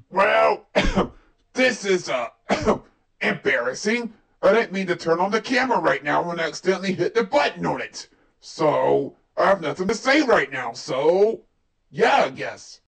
Well, this is embarrassing. I didn't mean to turn on the camera right now and accidentally hit the button on it. So, I have nothing to say right now, so, yeah, I guess.